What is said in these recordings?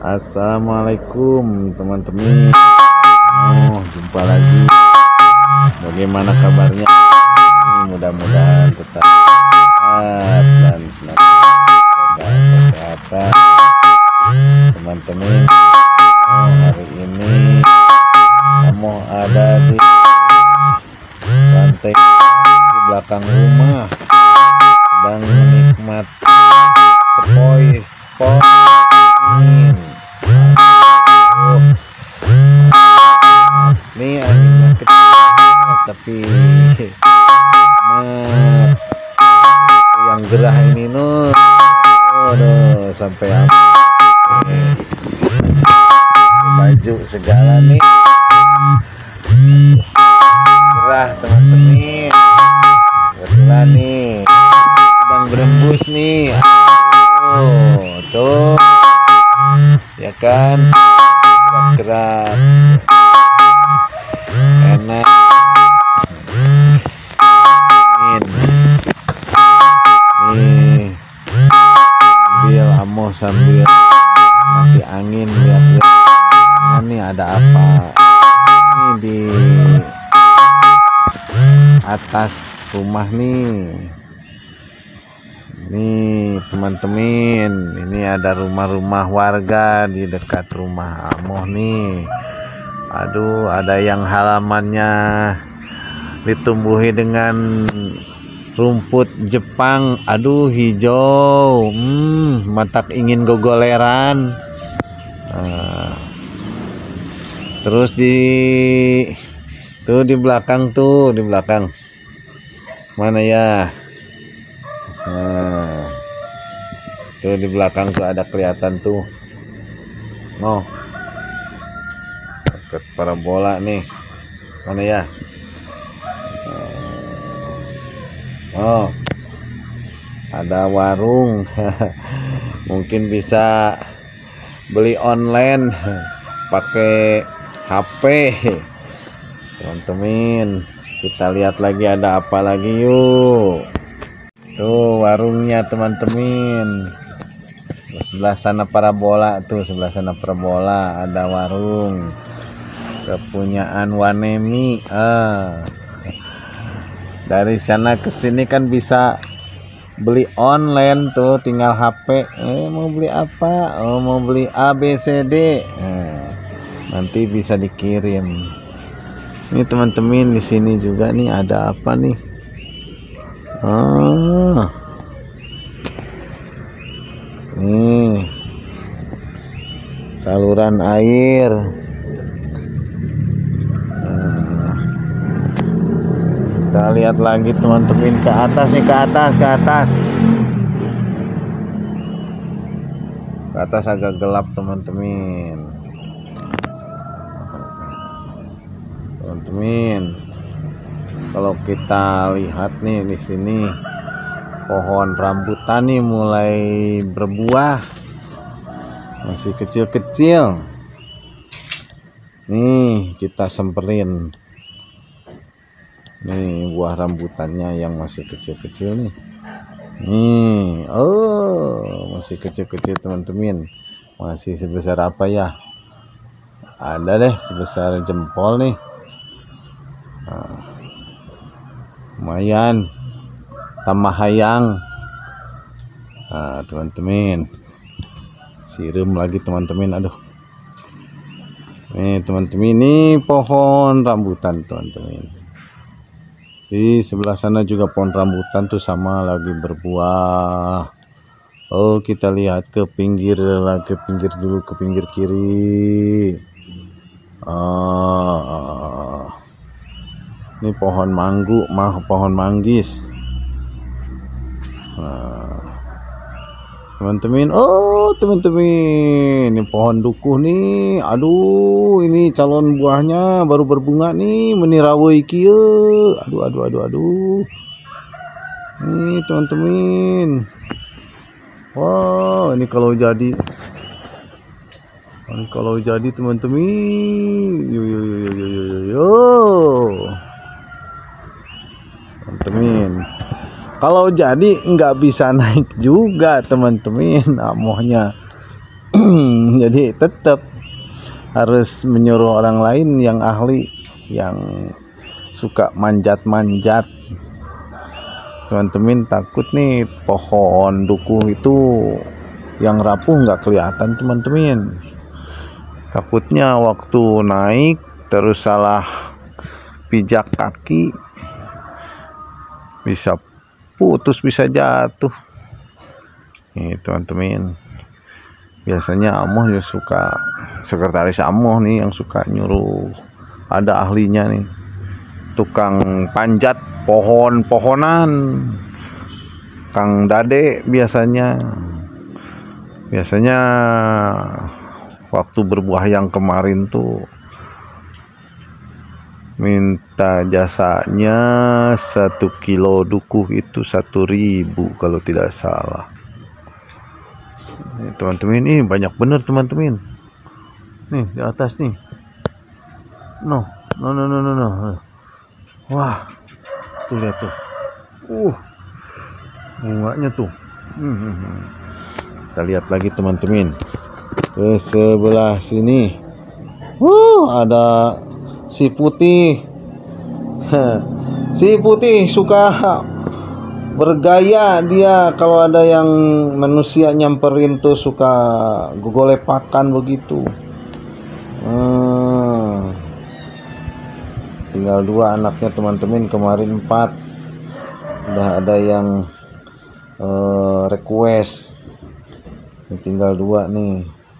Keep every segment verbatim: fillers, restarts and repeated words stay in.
Assalamualaikum teman-teman. Oh, jumpa lagi. Bagaimana kabarnya? Mudah-mudahan tetap sehat dan senantiasa jaga kesehatan teman-teman. Oh, hari ini kamu ada di pantai di belakang rumah, sedang menikmati sepoi-sepoi angin. Ini anginnya kecil tapi mat yang gerah ini no, aduh, sampai baju segala nih gerah teman-teman. Kebetulan nih sedang berembus nih, oh tuh ya kan, gerak-gerak enak. Nih sambil amoh sambil mati angin, lihat-lihat ini ada apa ini di atas rumah nih. Nih teman-teman, ini ada rumah-rumah warga di dekat rumah amoh nih. Aduh, ada yang halamannya ditumbuhi dengan rumput Jepang. Aduh, hijau. Hmm, matak ingin gogoleran. Nah, terus di tuh di belakang tuh, di belakang. Mana ya? Nah, tuh di belakang tuh ada kelihatan tuh. No. Dekat parabola nih. Mana ya? Oh, ada warung. Mungkin bisa beli online pakai H P. Teman-teman, kita lihat lagi ada apa lagi yuk. Tuh warungnya teman-teman. Sebelah sana parabola tuh, sebelah sana parabola ada warung kepunyaan Wanemi. Ah. Dari sana ke sini kan bisa beli online tuh, tinggal H P. Eh mau beli apa? Oh mau beli A B C D. Nah, nanti bisa dikirim. Ini teman-teman, di sini juga nih ada apa nih? Ah. Nih. Saluran air. Kita lihat lagi teman-teman ke atas nih, ke atas, ke atas. Ke atas agak gelap teman-teman. Teman-teman, kalau kita lihat nih di sini pohon rambutan nih mulai berbuah. Masih kecil-kecil. Nih, kita semperin. Nih buah rambutannya yang masih kecil-kecil nih. Nih, oh masih kecil-kecil teman-teman. Masih sebesar apa ya? Ada deh sebesar jempol nih. Nah, lumayan, tambah hayang. Nah teman-teman, siram lagi teman-teman. Aduh, nih teman-teman, ini pohon rambutan teman-teman. Di sebelah sana juga pohon rambutan tuh sama lagi berbuah. Oh kita lihat ke pinggir lagi, ke pinggir dulu, ke pinggir kiri. Ah, ini pohon manggu, mah pohon manggis. Nah, teman-teman, oh teman-teman, ini pohon dukuh nih. Aduh, ini calon buahnya baru berbunga nih, menirawai kieu. Aduh, aduh, aduh, aduh. Nih teman-teman. Wow, ini kalau jadi, ini kalau jadi teman-teman. Yo yo yo yo yo yo yo. Teman-teman. Kalau jadi nggak bisa naik juga teman-teman, amohnya Jadi tetap harus menyuruh orang lain yang ahli, yang suka manjat-manjat. Teman-teman takut nih pohon duku itu yang rapuh nggak kelihatan teman-teman. Takutnya waktu naik terus salah pijak kaki bisa putus, bisa jatuh. Nih teman-teman, biasanya Amoh ya suka, sekretaris Amoh nih yang suka nyuruh, ada ahlinya nih, tukang panjat pohon-pohonan, Kang Dade biasanya. Biasanya waktu berbuah yang kemarin tuh minta jasanya satu kilo dukuh itu satu ribu kalau tidak salah. Teman-teman, ini banyak bener teman-teman. Nih di atas nih. No, no, no, no, no, no. Wah, tuh lihat tuh. Uh, bunganya tuh. Hmm, hmm, hmm. Kita lihat lagi teman-teman. Ke sebelah sini. Uh, ada si putih. Si putih suka bergaya dia, kalau ada yang manusia nyamperin tuh suka golepakan begitu. Hmm. Tinggal dua anaknya teman-teman, kemarin empat. Udah ada yang uh, request. Tinggal dua nih.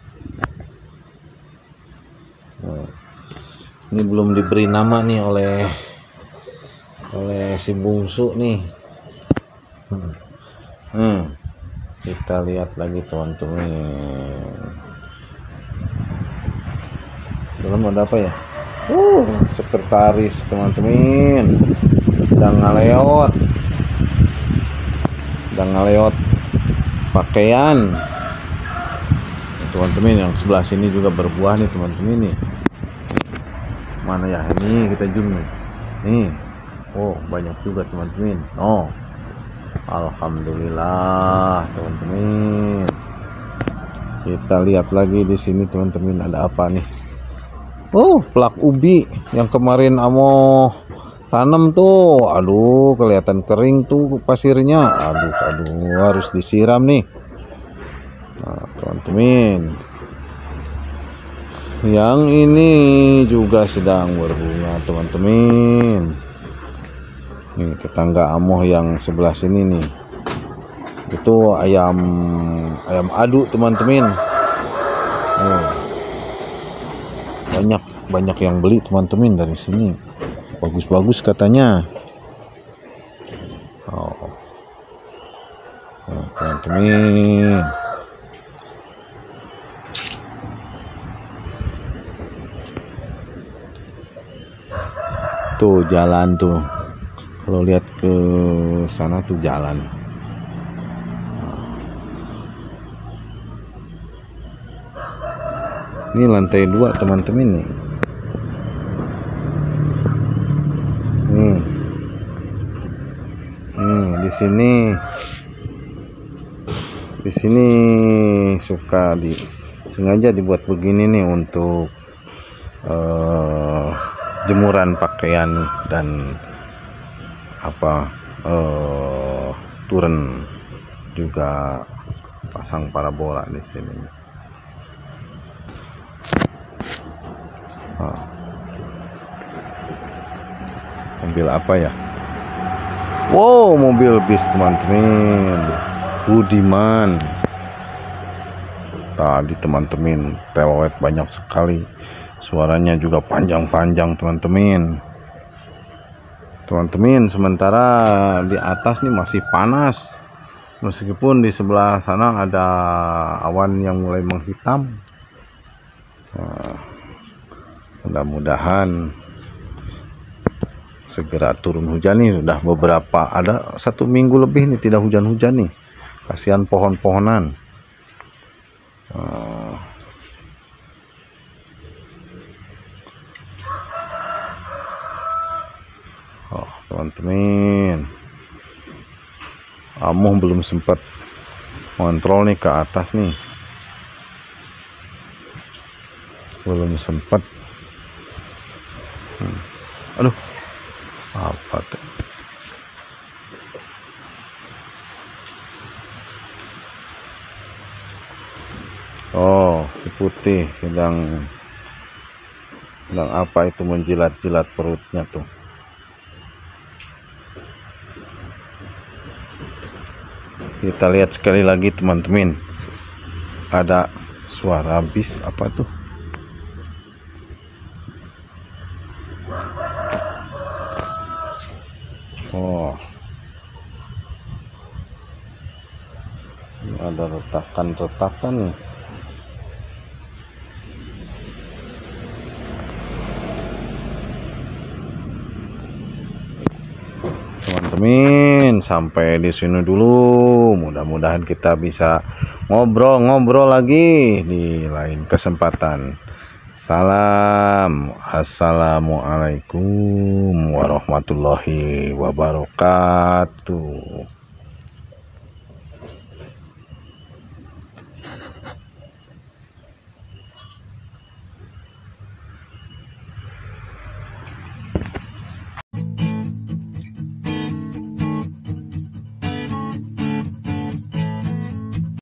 Nah, ini belum diberi nama nih oleh oleh si bungsu nih. Hmm, kita lihat lagi teman-teman. Belum ada apa ya? Uh, sekretaris teman-teman sedang ngaleot, sedang ngaleot pakaian. Teman-teman yang sebelah sini juga berbuah nih teman-teman nih. Mana ya? Ini kita zoom nih. Nih. Oh, banyak juga teman-teman. Oh. Alhamdulillah teman-teman. Kita lihat lagi di sini teman-teman, ada apa nih? Oh, plak ubi yang kemarin Amoh tanam tuh. Aduh, kelihatan kering tuh pasirnya. Aduh, aduh, harus disiram nih. Nah, teman-teman. Yang ini juga sedang berbunga teman-teman. Nih tetangga Amoh yang sebelah sini nih, itu ayam ayam adu teman-teman. Oh, banyak banyak yang beli teman-teman dari sini, bagus-bagus katanya. Oh, nah, teman-teman, tuh jalan tuh. Kalau lihat ke sana tuh jalan. Ini lantai dua teman-teman nih. Hmm. Hmm, di sini di sini suka di sengaja dibuat begini nih untuk uh, jemuran pakaian dan apa uh, turun, juga pasang parabola di sini. Oh. Mobil apa ya? Wow, mobil bis teman-teman, Budiman. Tadi teman-teman telolet banyak sekali, suaranya juga panjang-panjang teman-teman. Teman-teman, sementara di atas nih masih panas, meskipun di sebelah sana ada awan yang mulai menghitam. Nah, mudah-mudahan segera turun hujan nih. Udah beberapa, ada satu minggu lebih nih tidak hujan-hujan nih, kasihan pohon-pohonan. Nah, oh teman-teman, Amoh belum sempat kontrol nih ke atas nih. belum sempat. hmm. Aduh, apa tuh? Oh, si putih sedang sedang apa itu, menjilat-jilat perutnya tuh. Kita lihat sekali lagi teman-teman, ada suara bis apa tuh? Oh, ada retakan-retakan nih. Teman-teman, sampai di sini dulu. Mudah-mudahan kita bisa ngobrol-ngobrol lagi di lain kesempatan. Salam, assalamualaikum warahmatullahi wabarakatuh.